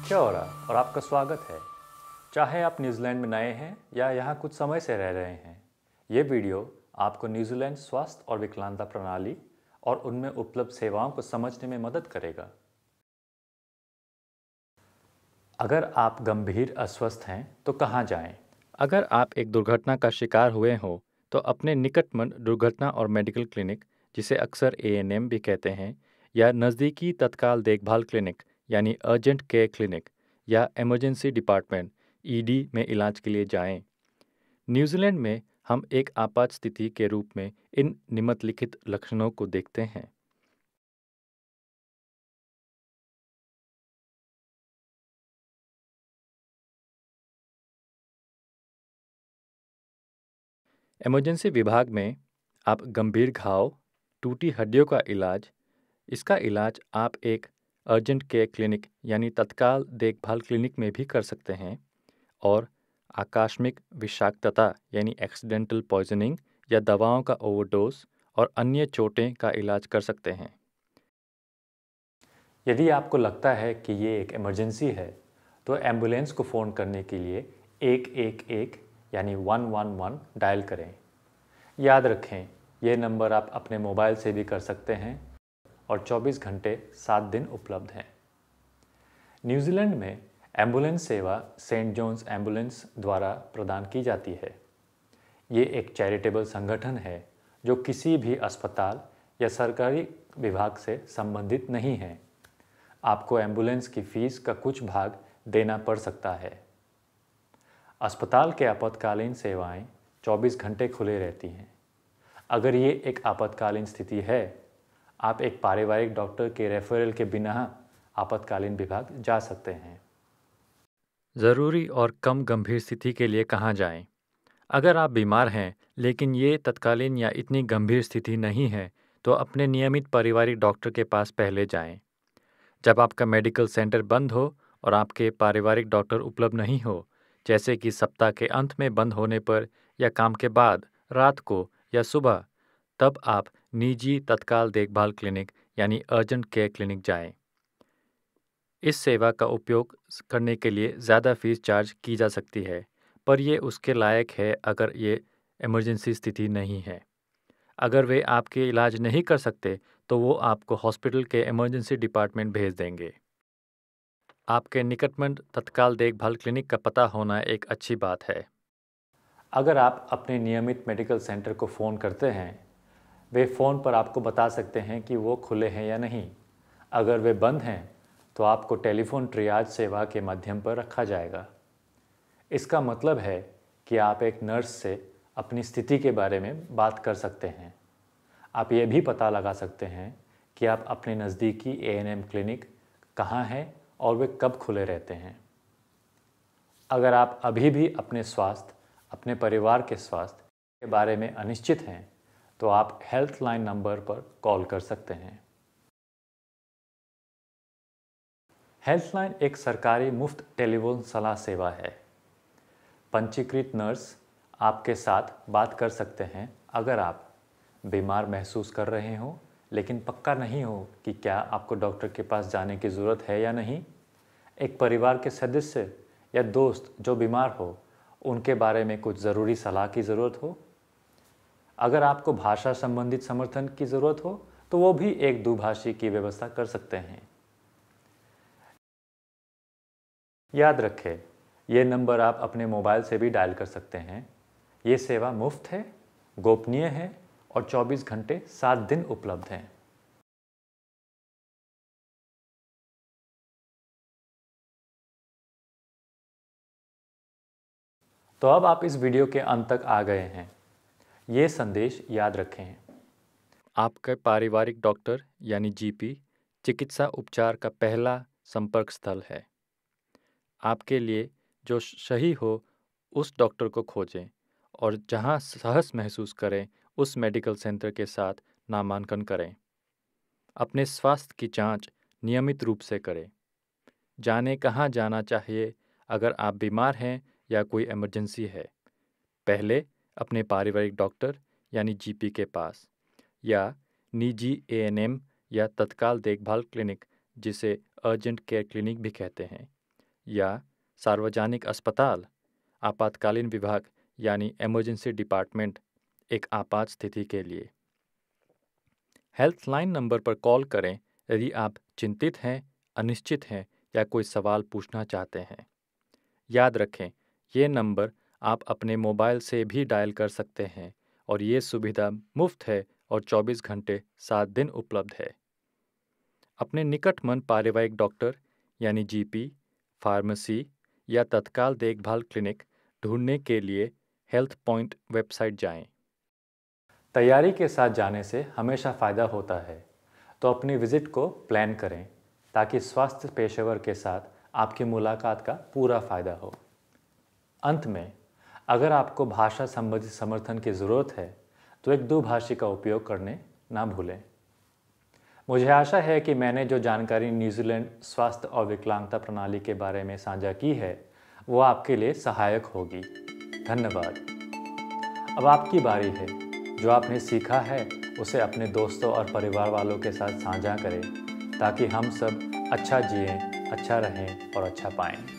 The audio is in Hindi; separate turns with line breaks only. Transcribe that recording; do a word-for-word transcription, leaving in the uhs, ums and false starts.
क्या हो रहा और आपका स्वागत है। चाहे आप न्यूजीलैंड में नए हैं या यहाँ कुछ समय से रह रहे हैं, ये वीडियो आपको न्यूजीलैंड स्वास्थ्य और विकलांगता प्रणाली और उनमें उपलब्ध सेवाओं को समझने में मदद करेगा। अगर आप गंभीर अस्वस्थ हैं तो कहाँ जाएं?
अगर आप एक दुर्घटना का शिकार हुए हो तो अपने निकटतम दुर्घटना और मेडिकल क्लिनिक, जिसे अक्सर ए एन एम भी कहते हैं, या नज़दीकी तत्काल देखभाल क्लिनिक यानी अर्जेंट केयर क्लिनिक या इमरजेंसी डिपार्टमेंट ई डी में इलाज के लिए जाएं। न्यूजीलैंड में हम एक आपात स्थिति के रूप में इन निम्नलिखित लक्षणों को देखते हैं। इमरजेंसी विभाग में आप गंभीर घाव, टूटी हड्डियों का इलाज, इसका इलाज आप एक अर्जेंट केयर क्लिनिक यानी तत्काल देखभाल क्लिनिक में भी कर सकते हैं, और आकस्मिक विषाक्तता यानी एक्सीडेंटल पॉइजनिंग या दवाओं का ओवरडोज और अन्य चोटें का इलाज कर सकते हैं।
यदि आपको लगता है कि ये एक इमरजेंसी है, तो एम्बुलेंस को फ़ोन करने के लिए एक एक एक यानी वन वन वन डायल करें। याद रखें, ये नंबर आप अपने मोबाइल से भी कर सकते हैं और चौबीस घंटे सात दिन उपलब्ध हैं। न्यूजीलैंड में एम्बुलेंस सेवा सेंट जॉन्स एम्बुलेंस द्वारा प्रदान की जाती है। ये एक चैरिटेबल संगठन है जो किसी भी अस्पताल या सरकारी विभाग से संबंधित नहीं है। आपको एम्बुलेंस की फ़ीस का कुछ भाग देना पड़ सकता है। अस्पताल के आपातकालीन सेवाएं चौबीस घंटे खुले रहती हैं। अगर ये एक आपातकालीन स्थिति है, आप एक पारिवारिक डॉक्टर के रेफरल के बिना आपातकालीन विभाग जा सकते हैं।
ज़रूरी और कम गंभीर स्थिति के लिए कहाँ जाएं? अगर आप बीमार हैं लेकिन ये तत्कालीन या इतनी गंभीर स्थिति नहीं है, तो अपने नियमित पारिवारिक डॉक्टर के पास पहले जाएं। जब आपका मेडिकल सेंटर बंद हो और आपके पारिवारिक डॉक्टर उपलब्ध नहीं हो, जैसे कि सप्ताह के अंत में बंद होने पर या काम के बाद, रात को या सुबह, तब आप निजी तत्काल देखभाल क्लिनिक यानी अर्जेंट केयर क्लिनिक जाएं। इस सेवा का उपयोग करने के लिए ज़्यादा फीस चार्ज की जा सकती है, पर यह उसके लायक है अगर ये इमरजेंसी स्थिति नहीं है। अगर वे आपके इलाज नहीं कर सकते, तो वो आपको हॉस्पिटल के इमरजेंसी डिपार्टमेंट भेज देंगे। आपके निकटतम तत्काल देखभाल क्लिनिक का पता होना एक अच्छी बात है।
अगर आप अपने नियमित मेडिकल सेंटर को फ़ोन करते हैं, वे फ़ोन पर आपको बता सकते हैं कि वो खुले हैं या नहीं। अगर वे बंद हैं, तो आपको टेलीफोन ट्रियाज सेवा के माध्यम पर रखा जाएगा। इसका मतलब है कि आप एक नर्स से अपनी स्थिति के बारे में बात कर सकते हैं। आप ये भी पता लगा सकते हैं कि आप अपने नज़दीकी ए एन एम क्लिनिक कहाँ हैं और वे कब खुले रहते हैं। अगर आप अभी भी अपने स्वास्थ्य, अपने परिवार के स्वास्थ्य के बारे में अनिश्चित हैं, तो आप हेल्थ लाइन नंबर पर कॉल कर सकते हैं। हेल्थलाइन एक सरकारी मुफ्त टेलीफोन सलाह सेवा है। पंजीकृत नर्स आपके साथ बात कर सकते हैं अगर आप बीमार महसूस कर रहे हो लेकिन पक्का नहीं हो कि क्या आपको डॉक्टर के पास जाने की ज़रूरत है या नहीं। एक परिवार के सदस्य या दोस्त जो बीमार हो, उनके बारे में कुछ ज़रूरी सलाह की ज़रूरत हो। अगर आपको भाषा संबंधित समर्थन की ज़रूरत हो, तो वो भी एक दुभाषी की व्यवस्था कर सकते हैं। याद रखें, ये नंबर आप अपने मोबाइल से भी डायल कर सकते हैं। ये सेवा मुफ्त है, गोपनीय है और चौबीस घंटे सात दिन उपलब्ध हैं। तो अब आप इस वीडियो के अंत तक आ गए हैं। ये संदेश याद रखें।
आपका पारिवारिक डॉक्टर यानी जी पी चिकित्सा उपचार का पहला संपर्क स्थल है। आपके लिए जो सही हो उस डॉक्टर को खोजें और जहां सहज महसूस करें उस मेडिकल सेंटर के साथ नामांकन करें। अपने स्वास्थ्य की जांच नियमित रूप से करें। जाने कहाँ जाना चाहिए अगर आप बीमार हैं या कोई इमरजेंसी है। पहले अपने पारिवारिक डॉक्टर यानी जी पी के पास, या निजी ए एन एम या तत्काल देखभाल क्लिनिक, जिसे अर्जेंट केयर क्लिनिक भी कहते हैं, या सार्वजनिक अस्पताल, आपातकालीन विभाग यानी इमरजेंसी डिपार्टमेंट एक आपात स्थिति के लिए। हेल्थ लाइन नंबर पर कॉल करें यदि आप चिंतित हैं, अनिश्चित हैं या कोई सवाल पूछना चाहते हैं। याद रखें, ये नंबर आप अपने मोबाइल से भी डायल कर सकते हैं और ये सुविधा मुफ्त है और चौबीस घंटे सात दिन उपलब्ध है। अपने निकटमंद पारिवारिक डॉक्टर यानी जीपी, फार्मेसी या तत्काल देखभाल क्लिनिक ढूंढने के लिए हेल्थ पॉइंट वेबसाइट जाएं।
तैयारी के साथ जाने से हमेशा फ़ायदा होता है, तो अपनी विज़िट को प्लान करें ताकि स्वास्थ्य पेशेवर के साथ आपकी मुलाकात का पूरा फ़ायदा हो। अंत में, अगर आपको भाषा संबंधी समर्थन की ज़रूरत है तो एक दुभाषी का उपयोग करने ना भूलें। मुझे आशा है कि मैंने जो जानकारी न्यूजीलैंड स्वास्थ्य और विकलांगता प्रणाली के बारे में साझा की है वो आपके लिए सहायक होगी। धन्यवाद। अब आपकी बारी है। जो आपने सीखा है उसे अपने दोस्तों और परिवार वालों के साथ साझा करें ताकि हम सब अच्छा जिएं, अच्छा रहें और अच्छा पाएं।